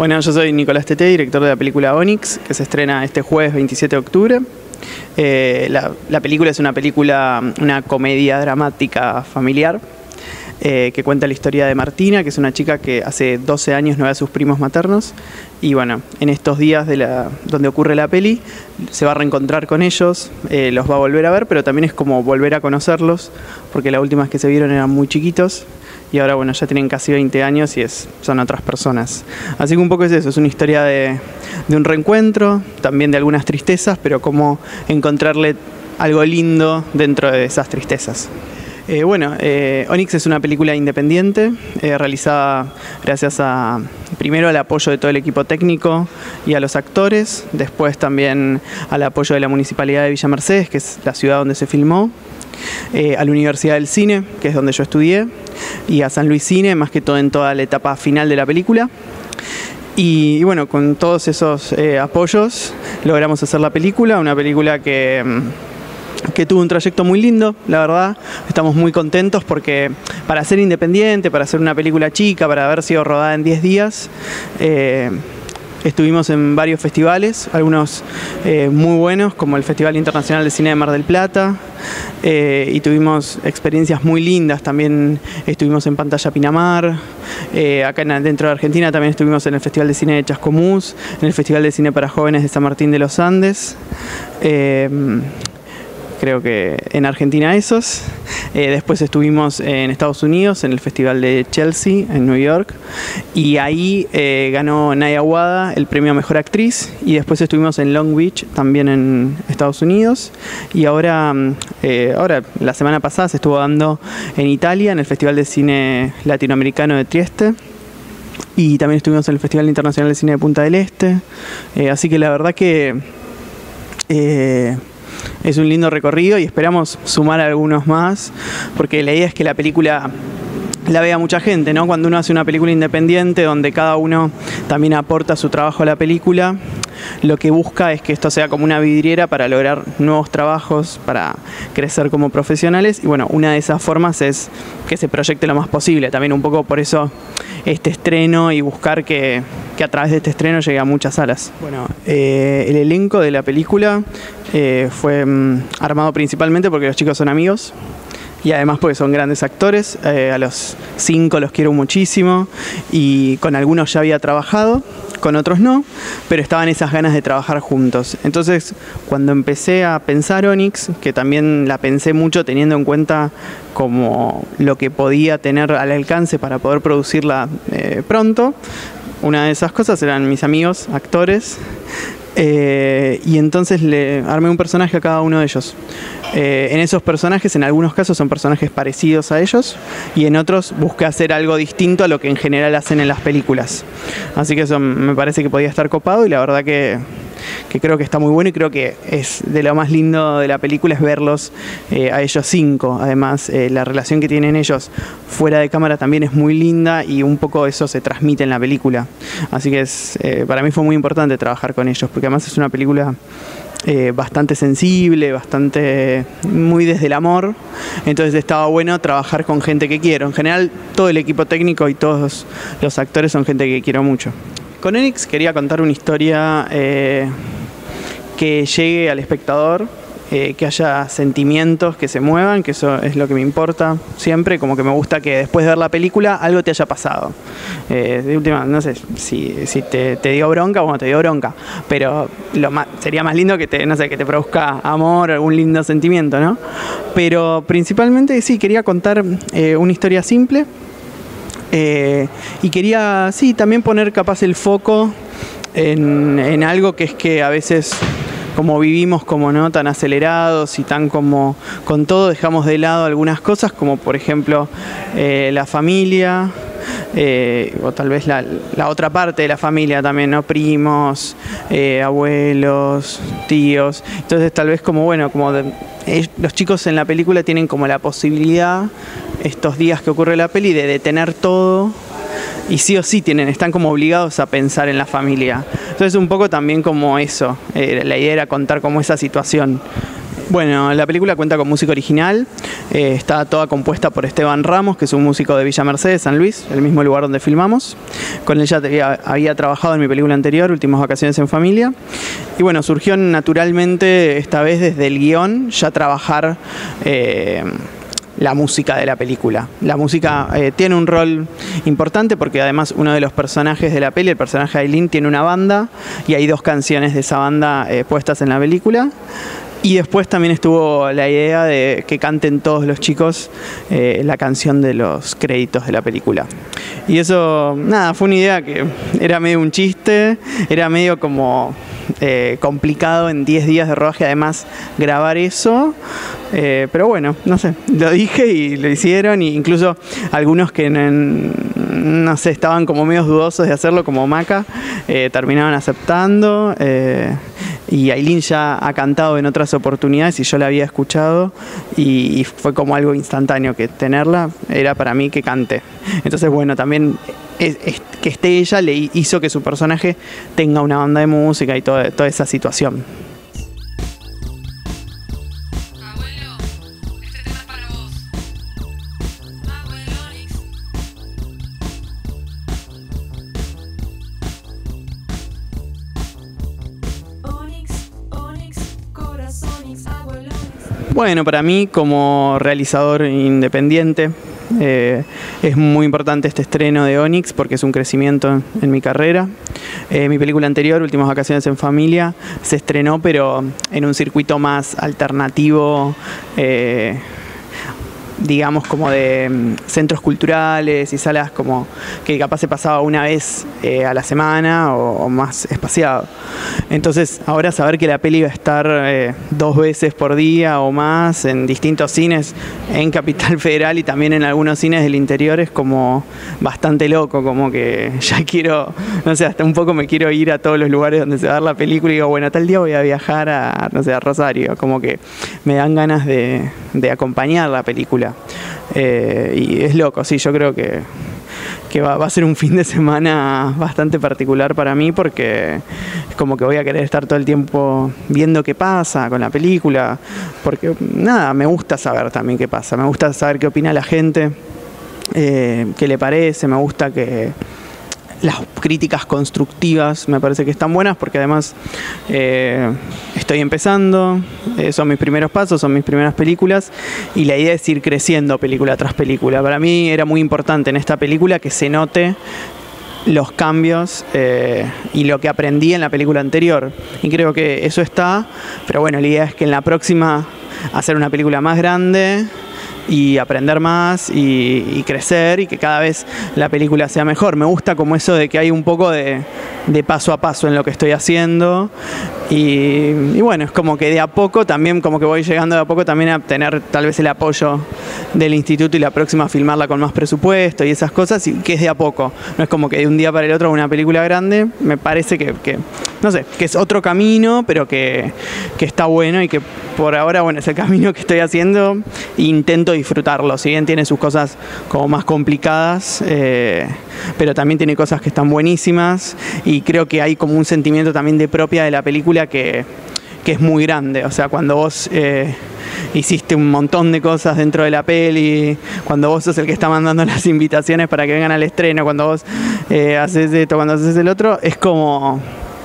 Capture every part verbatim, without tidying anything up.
Bueno, yo soy Nicolás Teté, director de la película Onyx, que se estrena este jueves veintisiete de octubre. Eh, la, la película es una película, una comedia dramática familiar, eh, que cuenta la historia de Martina, que es una chica que hace doce años no ve a sus primos maternos. Y bueno, en estos días de la, donde ocurre la peli, se va a reencontrar con ellos, eh, los va a volver a ver, pero también es como volver a conocerlos, porque la última vez que se vieron eran muy chiquitos. Y ahora, bueno, ya tienen casi veinte años y es, son otras personas. Así que un poco es eso, es una historia de, de un reencuentro, también de algunas tristezas, pero cómo encontrarle algo lindo dentro de esas tristezas. Eh, bueno, eh, Onyx es una película independiente, eh, realizada gracias a, primero al apoyo de todo el equipo técnico y a los actores, después también al apoyo de la Municipalidad de Villa Mercedes, que es la ciudad donde se filmó, eh, a la Universidad del Cine, que es donde yo estudié, y a San Luis Cine, más que todo en toda la etapa final de la película. Y, y bueno, con todos esos eh, apoyos logramos hacer la película, una película que... que tuvo un trayecto muy lindo, la verdad. Estamos muy contentos porque para ser independiente, para hacer una película chica, para haber sido rodada en diez días, eh, estuvimos en varios festivales, algunos eh, muy buenos, como el Festival Internacional de Cine de Mar del Plata, eh, y tuvimos experiencias muy lindas. También estuvimos en Pantalla Pinamar, eh, acá en, dentro de Argentina también estuvimos en el Festival de Cine de Chascomús, en el Festival de Cine para Jóvenes de San Martín de los Andes, eh, creo que en Argentina esos. Eh, después estuvimos en Estados Unidos, en el Festival de Chelsea, en New York, y ahí eh, ganó Nadia Wada el premio a Mejor Actriz, y después estuvimos en Long Beach, también en Estados Unidos, y ahora, eh, ahora la semana pasada se estuvo dando en Italia, en el Festival de Cine Latinoamericano de Trieste, y también estuvimos en el Festival Internacional de Cine de Punta del Este, eh, así que la verdad que... Eh, es un lindo recorrido y esperamos sumar algunos más, porque la idea es que la película la vea mucha gente, ¿no? Cuando uno hace una película independiente donde cada uno también aporta su trabajo a la película, lo que busca es que esto sea como una vidriera para lograr nuevos trabajos, para crecer como profesionales, y bueno, una de esas formas es que se proyecte lo más posible. También un poco por eso este estreno y buscar que, que a través de este estreno llegue a muchas salas. Bueno, eh, el elenco de la película eh, fue mm, armado principalmente porque los chicos son amigos, y además porque son grandes actores. Eh, a los cinco los quiero muchísimo, y con algunos ya había trabajado, con otros no, pero estaban esas ganas de trabajar juntos. Entonces, cuando empecé a pensar Onyx, que también la pensé mucho teniendo en cuenta como lo que podía tener al alcance para poder producirla eh, pronto, una de esas cosas eran mis amigos, actores, eh, y entonces le armé un personaje a cada uno de ellos. Eh, en esos personajes, en algunos casos son personajes parecidos a ellos, y en otros busqué hacer algo distinto a lo que en general hacen en las películas. Así que eso me parece que podía estar copado, y la verdad que, que creo que está muy bueno, y creo que es de lo más lindo de la película es verlos eh, a ellos cinco. Además, eh, la relación que tienen ellos fuera de cámara también es muy linda, y un poco eso se transmite en la película. Así que es, eh, para mí fue muy importante trabajar con ellos, porque además es una película Eh, bastante sensible, bastante muy desde el amor. Entonces estaba bueno trabajar con gente que quiero. En general, todo el equipo técnico y todos los actores son gente que quiero mucho. Con Onyx quería contar una historia eh, que llegue al espectador, eh, que haya sentimientos que se muevan, que eso es lo que me importa siempre. Como que me gusta que después de ver la película algo te haya pasado. Eh, de última, no sé si, si te, te dio bronca, bueno, te dio bronca, pero lo más, sería más lindo que te, no sé, que te produzca amor, algún lindo sentimiento, ¿no? Pero principalmente sí, quería contar eh, una historia simple, eh, y quería, sí, también poner capaz el foco en, en algo que es que a veces, como vivimos como no tan acelerados y tan como con todo, dejamos de lado algunas cosas, como por ejemplo eh, la familia, eh, o tal vez la, la otra parte de la familia también, ¿no? Primos, eh, abuelos, tíos. Entonces tal vez como bueno, como de, eh, los chicos en la película tienen como la posibilidad, estos días que ocurre la peli, de detener todo, y sí o sí tienen, están como obligados a pensar en la familia. Entonces un poco también como eso, eh, la idea era contar como esa situación. Bueno, la película cuenta con música original, eh, está toda compuesta por Esteban Ramos, que es un músico de Villa Mercedes, San Luis, el mismo lugar donde filmamos. Con él ya había, había trabajado en mi película anterior, Últimas Vacaciones en Familia. Y bueno, surgió naturalmente esta vez desde el guión ya trabajar eh, la música de la película. La música eh, tiene un rol importante porque además uno de los personajes de la peli, el personaje de Aileen, tiene una banda y hay dos canciones de esa banda eh, puestas en la película. Y después también estuvo la idea de que canten todos los chicos eh, la canción de los créditos de la película. Y eso, nada, fue una idea que era medio un chiste, era medio como eh, complicado en diez días de rodaje además grabar eso. Eh, pero bueno, no sé, lo dije y lo hicieron, e incluso algunos que no, no sé, estaban como medio dudosos de hacerlo, como Maca, eh, terminaron aceptando. Eh, Y Aileen ya ha cantado en otras oportunidades y yo la había escuchado y, y fue como algo instantáneo que tenerla era para mí que cante. Entonces, bueno, también es, es, que esté ella le hizo que su personaje tenga una banda de música y toda, toda esa situación. Bueno, para mí como realizador independiente eh, es muy importante este estreno de Onyx porque es un crecimiento en, en mi carrera. Eh, mi película anterior, Últimas Vacaciones en Familia, se estrenó pero en un circuito más alternativo, eh, digamos como de um, centros culturales y salas como que capaz se pasaba una vez eh, a la semana o, o más espaciado. Entonces ahora saber que la peli iba a estar eh, dos veces por día o más en distintos cines en Capital Federal y también en algunos cines del interior es como bastante loco, como que ya quiero, no sé, hasta un poco me quiero ir a todos los lugares donde se va a dar la película y digo, bueno, tal día voy a viajar a, no sé, a Rosario, como que me dan ganas de, de acompañar la película. Eh, y es loco, sí, yo creo que, que va, va a ser un fin de semana bastante particular para mí porque es como que voy a querer estar todo el tiempo viendo qué pasa con la película, porque nada, me gusta saber también qué pasa, me gusta saber qué opina la gente, eh, qué le parece, me gusta que las críticas constructivas me parece que están buenas porque además eh, estoy empezando, eh, son mis primeros pasos, son mis primeras películas y la idea es ir creciendo película tras película. Para mí era muy importante en esta película que se note los cambios eh, y lo que aprendí en la película anterior y creo que eso está, pero bueno, la idea es que en la próxima hacer una película más grande y aprender más y, y crecer y que cada vez la película sea mejor. Me gusta como eso de que hay un poco de, de paso a paso en lo que estoy haciendo y, y bueno, es como que de a poco también, como que voy llegando de a poco también a tener tal vez el apoyo del instituto y la próxima a filmarla con más presupuesto y esas cosas, y que es de a poco, no es como que de un día para el otro una película grande. Me parece que, que no sé, que es otro camino, pero que, que está bueno y que por ahora, bueno, es el camino que estoy haciendo e intento disfrutarlo. Si bien tiene sus cosas como más complicadas, eh, pero también tiene cosas que están buenísimas y creo que hay como un sentimiento también de propia de la película que, que es muy grande. O sea, cuando vos eh, hiciste un montón de cosas dentro de la peli, cuando vos sos el que está mandando las invitaciones para que vengan al estreno, cuando vos eh, haces esto, cuando haces el otro, es como...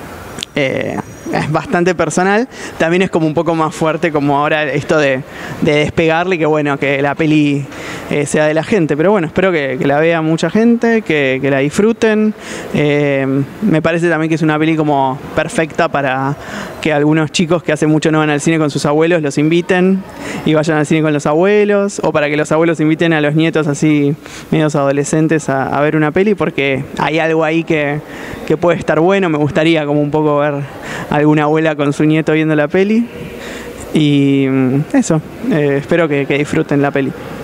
Eh, es bastante personal, también es como un poco más fuerte como ahora esto de, de despegarle y que bueno, que la peli eh, sea de la gente, pero bueno, espero que, que la vea mucha gente, que, que la disfruten. Eh, me parece también que es una peli como perfecta para que algunos chicos que hace mucho no van al cine con sus abuelos los inviten y vayan al cine con los abuelos, o para que los abuelos inviten a los nietos así medios adolescentes a, a ver una peli, porque hay algo ahí que, que puede estar bueno. Me gustaría como un poco ver alguna abuela con su nieto viendo la peli y eso, eh, espero que, que disfruten la peli.